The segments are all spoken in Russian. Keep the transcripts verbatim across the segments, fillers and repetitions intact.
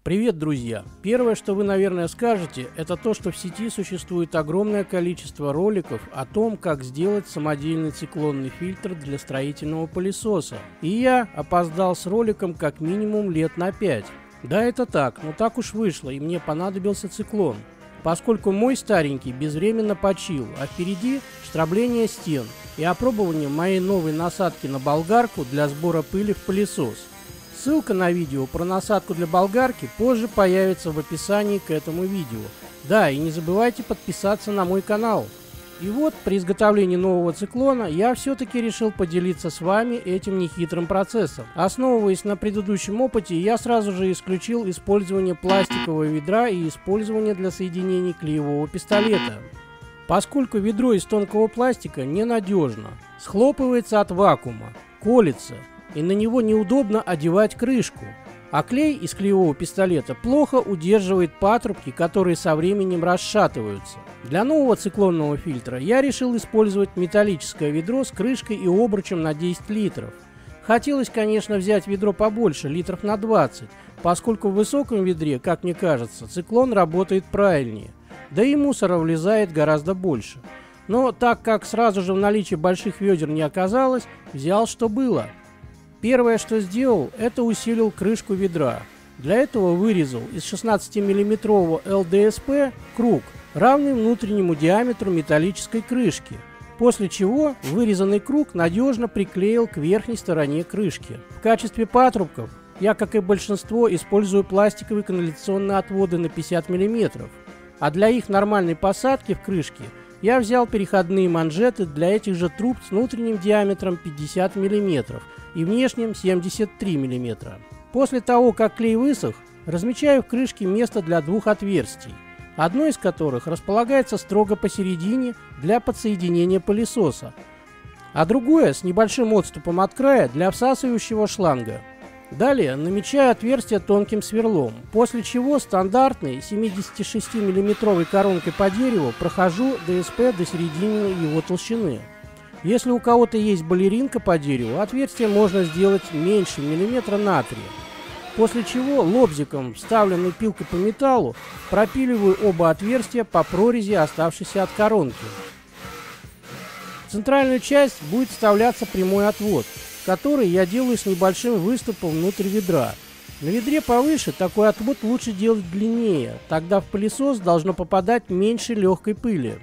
Привет, друзья! Первое, что вы, наверное, скажете, это то, что в сети существует огромное количество роликов о том, как сделать самодельный циклонный фильтр для строительного пылесоса. И я опоздал с роликом как минимум лет на пять. Да, это так, но так уж вышло, и мне понадобился циклон. Поскольку мой старенький безвременно почил, а впереди штрабление стен и опробование моей новой насадки на болгарку для сбора пыли в пылесос. Ссылка на видео про насадку для болгарки позже появится в описании к этому видео. Да, и не забывайте подписаться на мой канал. И вот, при изготовлении нового циклона я все-таки решил поделиться с вами этим нехитрым процессом. Основываясь на предыдущем опыте, я сразу же исключил использование пластикового ведра и использование для соединений клеевого пистолета. Поскольку ведро из тонкого пластика ненадежно, схлопывается от вакуума, колется, и на него неудобно одевать крышку, а клей из клеевого пистолета плохо удерживает патрубки, которые со временем расшатываются. Для нового циклонного фильтра я решил использовать металлическое ведро с крышкой и обручем на десять литров. Хотелось, конечно, взять ведро побольше, литров на двадцать, поскольку в высоком ведре, как мне кажется, циклон работает правильнее, да и мусора влезает гораздо больше. Но так как сразу же в наличии больших ведер не оказалось, взял что было. Первое, что сделал, это усилил крышку ведра. Для этого вырезал из шестнадцатимиллиметрового эл дэ эс пэ круг, равный внутреннему диаметру металлической крышки, после чего вырезанный круг надежно приклеил к верхней стороне крышки. В качестве патрубков я, как и большинство, использую пластиковые канализационные отводы на пятьдесят миллиметров, а для их нормальной посадки в крышке я взял переходные манжеты для этих же труб с внутренним диаметром пятьдесят миллиметров и внешним семьдесят три миллиметра. После того, как клей высох, размечаю в крышке место для двух отверстий, одно из которых располагается строго посередине для подсоединения пылесоса, а другое с небольшим отступом от края для всасывающего шланга. Далее намечаю отверстие тонким сверлом, после чего стандартной семидесятишестимиллиметровой коронкой по дереву прохожу дэ эс пэ до середины его толщины. Если у кого-то есть балеринка по дереву, отверстие можно сделать меньше миллиметра на три. После чего лобзиком, вставленной пилкой по металлу, пропиливаю оба отверстия по прорези, оставшейся от коронки. В центральную часть будет вставляться прямой отвод, который я делаю с небольшим выступом внутрь ведра. На ведре повыше такой отвод лучше делать длиннее, тогда в пылесос должно попадать меньше легкой пыли.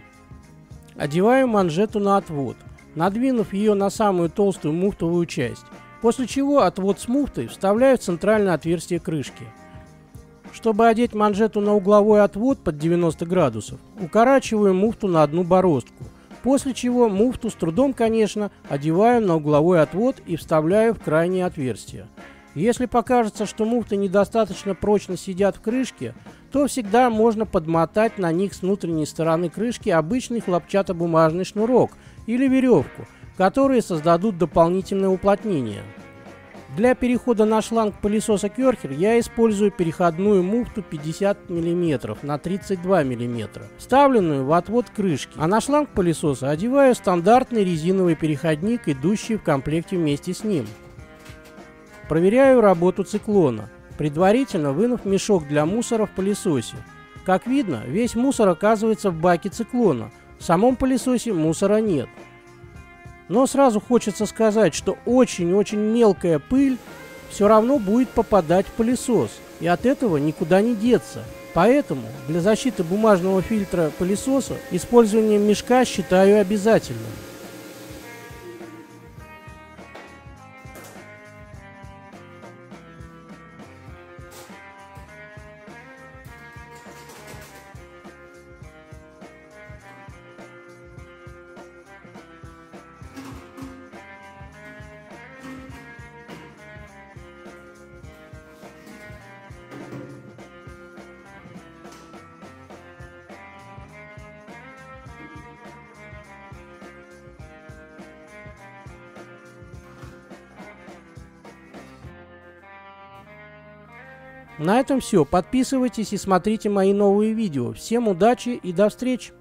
Одеваю манжету на отвод, надвинув ее на самую толстую муфтовую часть, после чего отвод с муфтой вставляю в центральное отверстие крышки. Чтобы одеть манжету на угловой отвод под девяносто градусов, укорачиваю муфту на одну бороздку, после чего муфту с трудом, конечно, одеваю на угловой отвод и вставляю в крайнее отверстие. Если покажется, что муфты недостаточно прочно сидят в крышке, то всегда можно подмотать на них с внутренней стороны крышки обычный хлопчатобумажный шнурок или веревку, которые создадут дополнительное уплотнение. Для перехода на шланг пылесоса Керхер я использую переходную муфту пятьдесят миллиметров на тридцать два миллиметра, вставленную в отвод крышки, а на шланг пылесоса одеваю стандартный резиновый переходник, идущий в комплекте вместе с ним. Проверяю работу циклона, предварительно вынув мешок для мусора в пылесосе. Как видно, весь мусор оказывается в баке циклона, в самом пылесосе мусора нет. Но сразу хочется сказать, что очень-очень мелкая пыль все равно будет попадать в пылесос, и от этого никуда не деться. Поэтому для защиты бумажного фильтра пылесоса использование мешка считаю обязательным. На этом все. Подписывайтесь и смотрите мои новые видео. Всем удачи и до встречи!